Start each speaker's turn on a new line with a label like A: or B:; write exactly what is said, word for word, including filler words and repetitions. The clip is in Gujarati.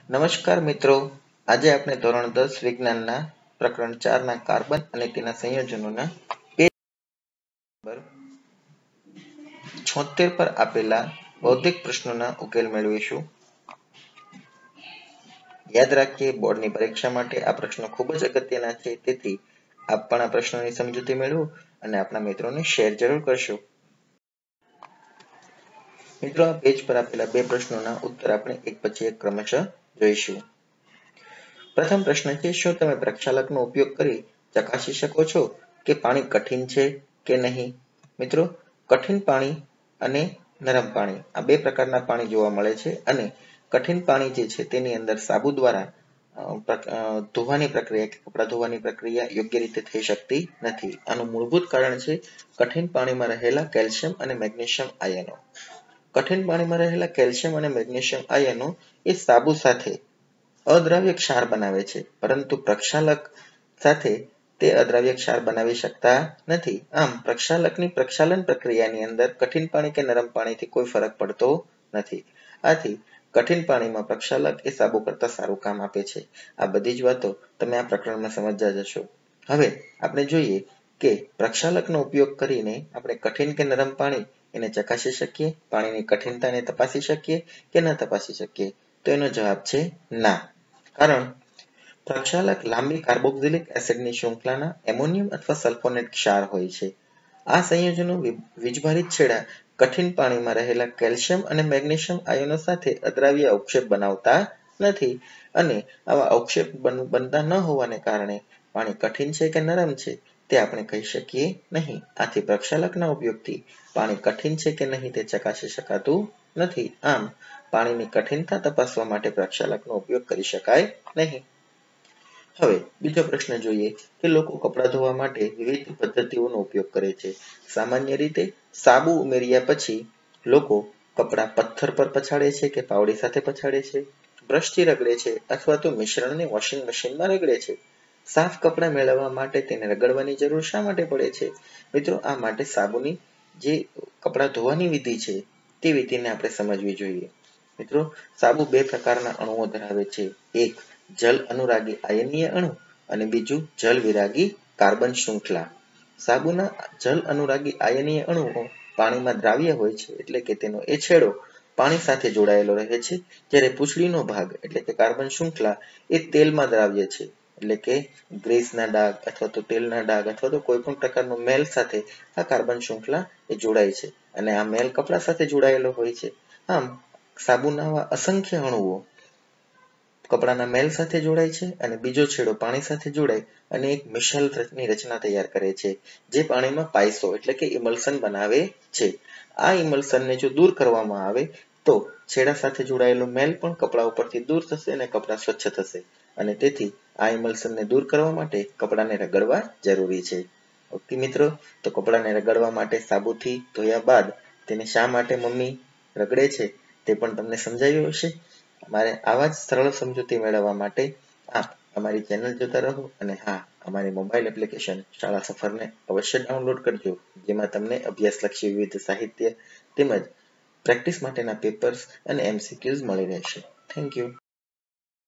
A: નમસ્કાર મિત્રો, આજે આપણે ધોરણ દસ વિજ્ઞાનના પ્રકરણ ચાર ના કાર્બન અને તેના સંયોજનોના પેજ નંબર છોતેર પર આપેલા બૌદ્ધિક પ્રશ્નોના ઉકેલ મેળવીશું. યાદ રાખીએ, બોર્ડની પરીક્ષા માટે આ પ્રશ્નો ખૂબ જ અગત્યના છે, તેથી આપ પણ આ પ્રશ્નોની સમજૂતી મેળવો અને આપણા મિત્રોને શેર જરૂર કરશો. મિત્રો, આ પેજ પર આપેલા બે પ્રશ્નોના ઉત્તર આપણે એક પછી એક ક્રમશઃ જોઈશું. પ્રથમ પ્રશ્ન છે, શું તમે પ્રક્ષાલકનો ઉપયોગ કરી ચકાસી શકો છો કે પાણી કઠિન છે કે નહીં? મિત્રો, કઠિન પાણી અને નરમ પાણી આ બે પ્રકારના પાણી જોવા મળે છે અને કઠિન પાણી જે છે તેની અંદર સાબુ દ્વારા ધોવાની પ્રક્રિયા કે કપડાં ધોવાની પ્રક્રિયા યોગ્ય રીતે થઈ શકતી નથી. આનું મૂળભૂત કારણ છે કઠિન પાણીમાં રહેલા કેલ્શિયમ અને મેગ્નેશિયમ આયનો. કઠિન પાણીમાં રહેલા કેલ્શિયમ અને મેગ્નેશિયમ આયનો એ સાબુ સાથે અદ્રાવ્ય ક્ષાર બનાવે છે, પરંતુ પ્રક્ષાલક સાથે તે અદ્રાવ્ય ક્ષાર બનાવી શકતા નથી. આમ પ્રક્ષાલકની પ્રક્ષાલન પ્રક્રિયાની અંદર કઠિન પાણી કે નરમ પાણીથી કોઈ ફરક પડતો નથી. આથી કઠિન પાણીમાં પ્રક્ષાલક એ સાબુ કરતા સારું કામ આપે છે. આ બધી જ વાતો તમે આ પ્રકરણમાં સમજ્યા જશો. હવે આપણે જોઈએ કે પ્રક્ષાલકનો ઉપયોગ કરીને આપણે કઠિન કે નરમ પાણી એને ચકાસી શકીએ, પાણીની કઠિનતાને તપાસી શકીએ કે ન તપાસી શકીએ? તો એનો જવાબ છે ના. કારણ પ્રક્ષાલક લાંબી કાર્બોક્સિલિક એસિડની શૃંખલાના એમોનિયમ અથવા સલ્ફોનેટ ક્ષાર હોય છે. આ સંયોજનો વીજભારિત છેડા કઠિન પાણીમાં રહેલા કેલ્શિયમ અને મેગ્નેશિયમ આયનો સાથે અદ્રાવ્ય અવક્ષેપ બનાવતા નથી અને આવા અવક્ષેપ બનતા ન હોવાને કારણે પાણી કઠિન છે કે નરમ છે તે આપણે કહી શકીએ નહીં. આથી પ્રક્ષાલકના ઉપયોગથી પાણી કઠિન છે કે નહીં તે ચકાસી શકાતું નથી. આમ પાણીની કઠિનતા તપાસવા માટે પ્રક્ષાલકનો ઉપયોગ કરી શકાય નહીં. હવે બીજો પ્રશ્ન જોઈએ કે લોકો કપડાં ધોવા માટે વિવિધ પદ્ધતિઓનો ઉપયોગ કરે છે. સામાન્ય રીતે સાબુ ઉમેર્યા પછી લોકો કપડાં પથ્થર પર પછાડે છે કે પાવડી સાથે પછાડે છે, બ્રશથી રગડે છે અથવા તો મિશ્રણને વોશિંગ મશીનમાં રગડે છે. સાફ કપડાં મેળવવા માટે તેને રગડવાની જરૂર શા માટે પડે છે? મિત્રો, આ માટે સાબુની જે કપડાં ધોવાની વિધિ છે તે વિધિને આપણે સમજવી જોઈએ. મિત્રો, સાબુ બે પ્રકારના અણુઓ ધરાવે છે. એક જલ અનુરાગી આયનીય અણુ અને બીજું જલ વિરાગી કાર્બન શૃંખલા. સાબુના જલ અનુરાગી આયનીય અણુઓ પાણીમાં દ્રાવ્ય હોય છે, એટલે કે તેનો એ છેડો પાણી સાથે જોડાયેલો રહે છે, જ્યારે પૂંછડીનો ભાગ એટલે કે કાર્બન શૃંખલા એ તેલમાં દ્રાવ્ય છે, એટલે કે ગ્રીસના ડાઘ અથવા તો તેલના ડાઘ અથવા તો કોઈ પણ પ્રકારનો મેલ સાથે આ કાર્બન શૃંખલા એ જોડાય છે અને આ મેલ કપડા સાથે જોડાયેલો હોય છે. આમ સાબુના આવા અસંખ્ય અણુઓ કપડાના મેલ સાથે જોડાય છે અને બીજો છેડો પાણી સાથે જોડાય અને એક મિશ્રણની રચના તૈયાર કરે છે, જે પાણીમાં પાયસો એટલે કે ઇમલ્સન બનાવે છે. આ ઇમલ્સનને જો દૂર કરવામાં આવે તો છેડા સાથે જોડાયેલો મેલ પણ કપડા ઉપરથી દૂર થશે અને કપડા સ્વચ્છ થશે અને તેથી આ ઇમલ્સનને દૂર કરવા માટે કપડાને રગડવા જરૂરી છે. ઓકે મિત્રો, તો કપડાને રગડવા માટે સાબુથી ધોયા બાદ તેને શા માટે મમ્મી રગડે છે તે પણ તમને સમજાયું હશે. અમારે આવા જ સરળ સમજૂતી મેળવવા માટે આપ અમારી ચેનલ જોતા રહો અને હા, અમારી મોબાઈલ એપ્લિકેશન શાળા સફરને અવશ્ય ડાઉનલોડ કરજો, જેમાં તમને અભ્યાસલક્ષી વિવિધ સાહિત્ય તેમજ પ્રેક્ટિસ માટેના પેપર્સ અને એમસીક્યુઝ મળી રહેશે. Thank you.